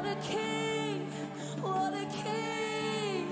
What a king, what a king.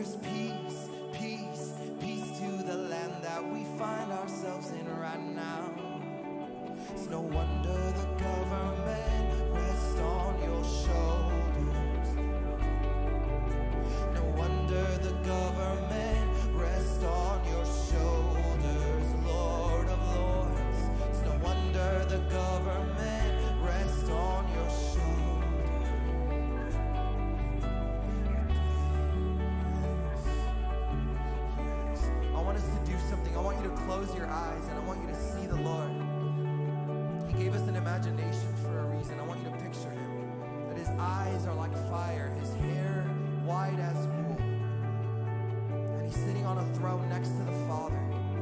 there's peace, peace, peace to the land that we find ourselves in right now. It's no wonder the government rests on your shoulders. No wonder the government rests on your shoulders, Lord of Lords. It's no wonder the government rests on your shoulders. Yes. I want us to do something. I want you to close your eyes and I want you to see the Lord. He gave us an imagination for a reason. I want you to picture him. That his eyes are like fire, his hair white as wool. And he's sitting on a throne next to the Father.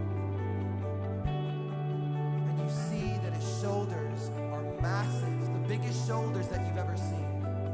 And you see that his shoulders are massive, the biggest shoulders that you've ever seen.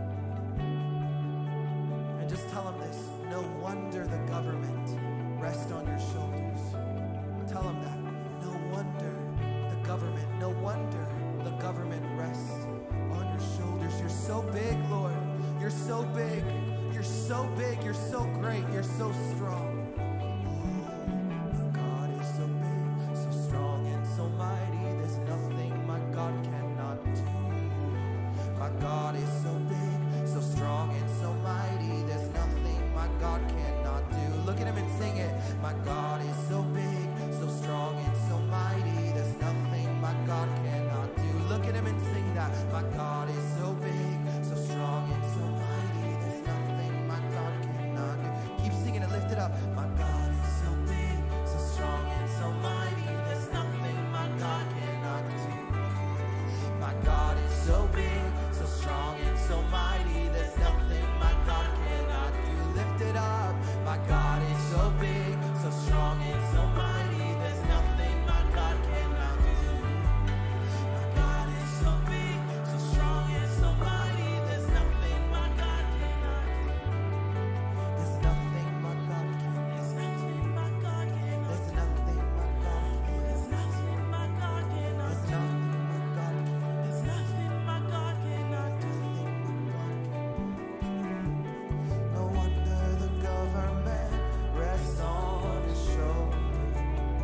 And just tell him this: no wonder the government rests on your shoulders. Tell him that. No wonder the government, no wonder the government rests on your shoulders. You're so big, Lord. You're so big. You're so big. You're so great. You're so strong. Oh, my God is so big, so strong and so mighty. There's nothing my God cannot do. My God is so big, so strong and so mighty. There's nothing my God cannot do. Look at him and sing it. My God is so big, so strong and so mighty. There's nothing my God cannot do. Look at him and sing that. My God is so big, so strong and so mighty. There's nothing my God cannot do. Keep singing it, lift it up. My God is so big, so strong and so mighty. There's nothing my God cannot do. My God is so big, so strong and so mighty. There's nothing my God cannot do. Lift it up. My God is so big, so strong and so mighty. There's nothing my God cannot do. My God is so big, so strong and so mighty. There's nothing my God cannot do. There's nothing my God cannot do. There's nothing my God cannot do. There's nothing my God cannot do. There's nothing my God cannot do. There's nothing my God cannot do. No wonder the government rests on his shoulders.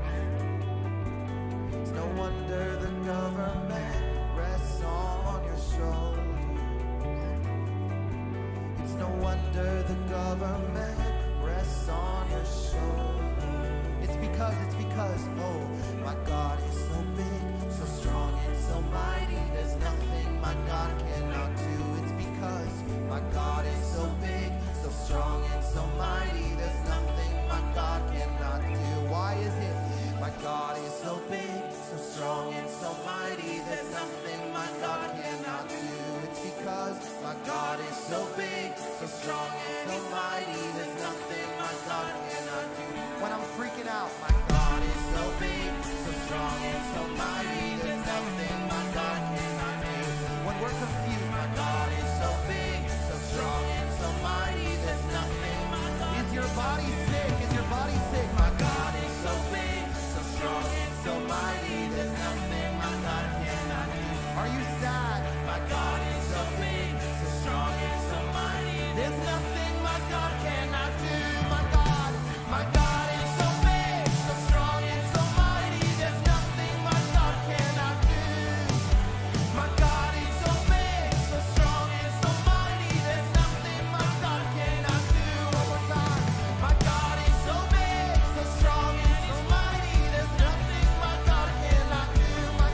It's no wonder the government rests on your shoulders. It's no wonder the government rests on your shoulders. It's because, oh, my God is so big, so strong and so mighty. There's nothing my God cannot do. It's because my God is so big, so strong and so mighty. There's nothing my God cannot do. Why is it? My God is so big, so strong and so mighty. There's nothing my God cannot do. It's because my God is so big, so strong and so mighty. There's nothing my God cannot do. When I'm freaking out, my God is so big, so strong and so mighty. There's nothing my God cannot do. When we're confused, my God is so big, so strong and so mighty. There's nothing my God. Is your body sick? Is your body sick? My God is so big, so strong and so mighty. There's nothing my God cannot do. Are you sad? My God is so big, so strong and so mighty. There's nothing my God cannot do. My God is so big, so strong and so mighty. There's nothing my God cannot do. My God is so big, so strong and so mighty. There's nothing my God cannot do. One more time. My God is so big, so strong and so mighty. There's nothing my God cannot do. My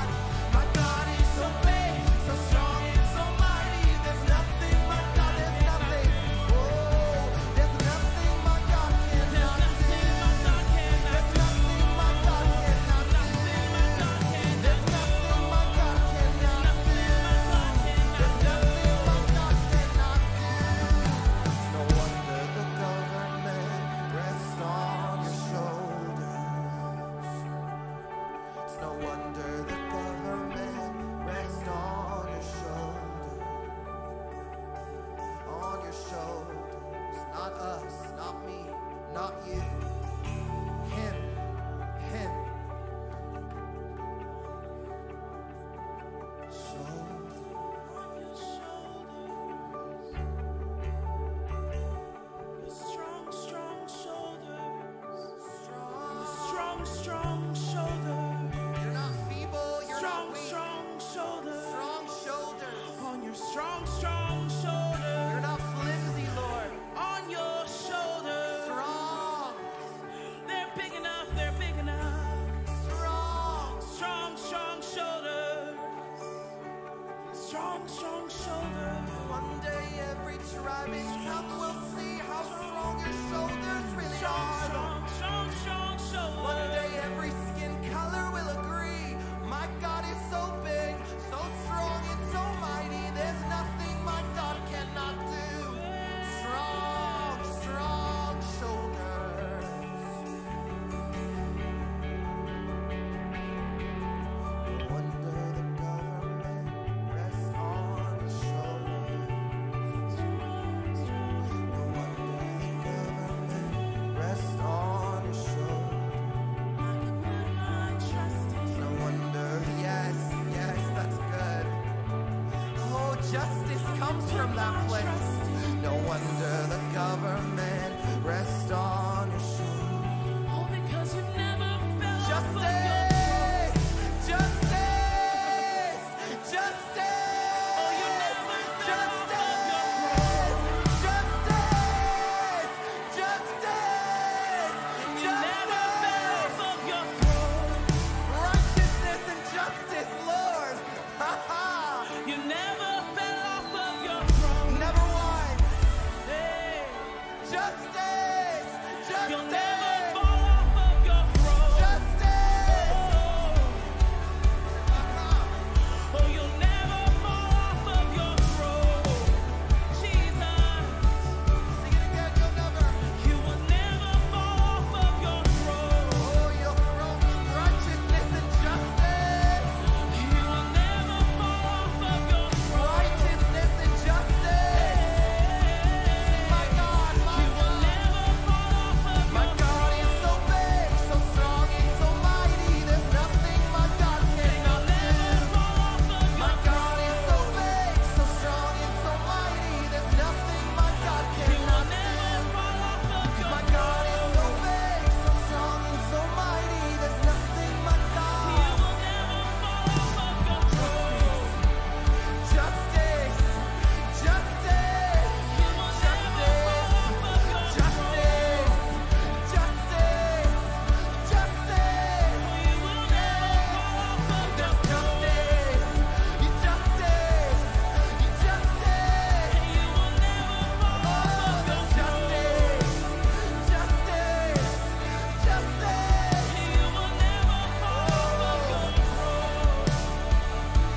God is so big, so strong and so mighty. There's nothing my God, there's nothing. Oh, there's nothing my God cannot do. There's nothing my God cannot do. There's nothing my God cannot do. There's nothing my God cannot do. It's no wonder the government rests on your shoulders. It's no wonder the government rests on your shoulders. On your shoulders. Not us, not me, not you. Him. Shoulders. On your shoulders. Your strong Justice! Justice! You'll never fall off of your throne. Justice! Oh, you'll never fall off of your throne. Jesus. Sing it again, you'll never. You will never fall off of your throne. Oh, your throne of righteousness and justice. You will never fall off of your throne. Righteousness and justice. My God, my You will God. never fall off of My your God is so big, so strong, and so mighty. There's nothing my God cannot do. fall off of My God is so big, so strong, and so mighty. There's nothing my God cannot do. fall off of your My God is so big, so strong, and so mighty. There's nothing my God. will never fall off of your throne. Justice, justice, justice, justice, justice, justice. You will never fall off of your There's justice, justice, justice. You will never fall off of your Justice, justice, justice. You will never fall off of your throne.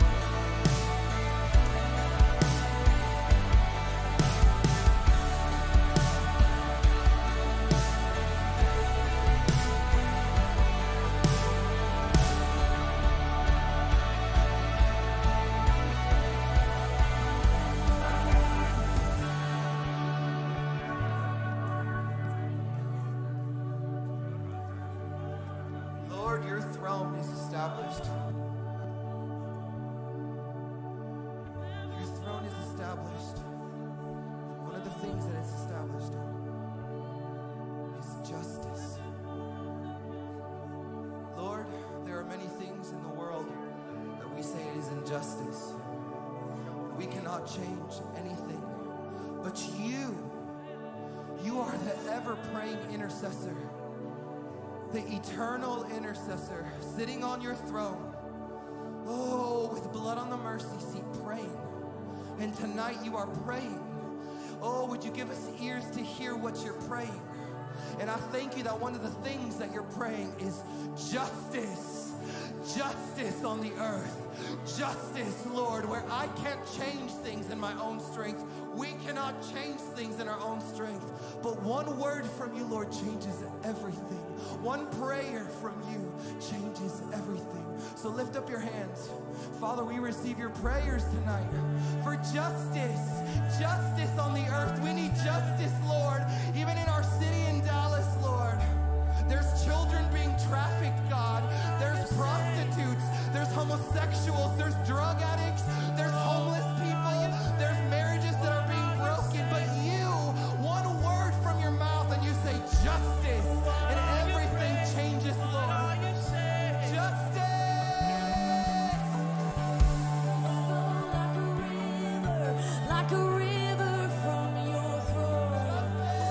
Lord, your throne is established. Your throne is established. One of the things that it's established on is justice. Lord, there are many things in the world that we say is injustice. We cannot change anything. But you are the ever-praying intercessor. The eternal intercessor sitting on your throne, oh, with blood on the mercy seat, praying. And tonight you are praying. Oh, would you give us ears to hear what you're praying? And I thank you that one of the things that you're praying is justice. Justice on the earth. Justice, Lord, where I can't change things in my own strength. We cannot change things in our own strength. But one word from you, Lord, changes everything. One prayer from you changes everything. So lift up your hands. Father, we receive your prayers tonight for justice. Justice on the earth. We need justice, Lord, even in our city in Dallas, Lord. There's children being trafficked, God. There's prostitutes. There's homosexuals. There's drug addicts. There's homeless people. There's marriages that are being broken. But you, one word from your mouth and you say justice, and everything changes, Lord. Justice. Like a river from your throne.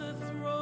the throne.